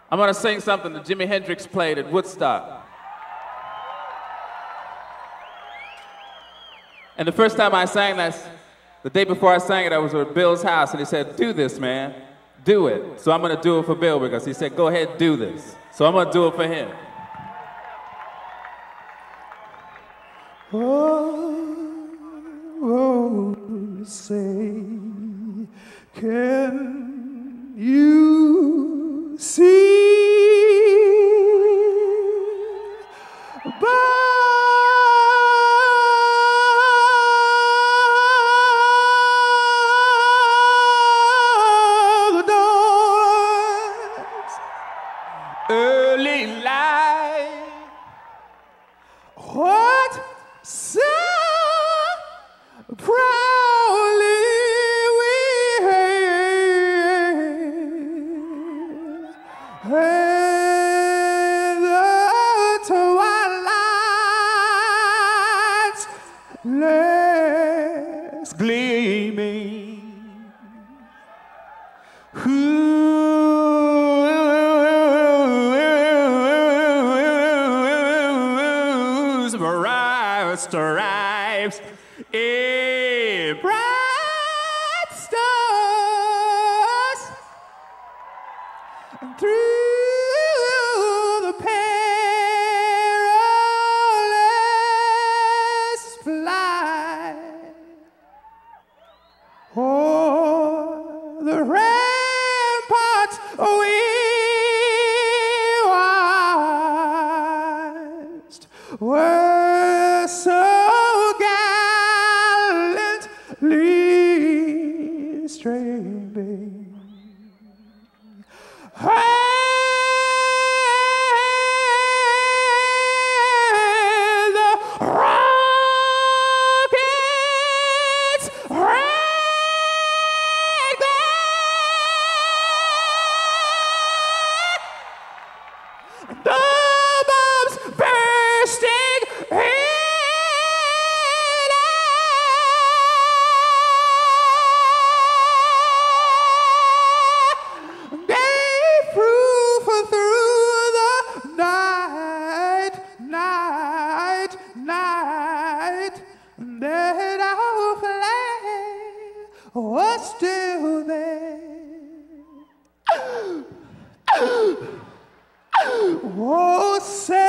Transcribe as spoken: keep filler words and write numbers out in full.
I'm gonna sing something that Jimi Hendrix played at Woodstock. And the first time I sang that, the day before I sang it, I was at Bill's house, and he said, do this, man. Do it. So I'm gonna do it for Bill, because he said, go ahead, do this. So I'm gonna do it for him. Oh, oh, say, can you see by the dawn's early light what so proudly we hailed, and the twilight's last gleaming, whose bright stripes in bright stars through the perilous flight, o'er the ramparts we watched were so gallantly streaming. And the rockets red glare, the bombs bursting in air, gave proof through the night, night, night, that our flag was still there. Oh, say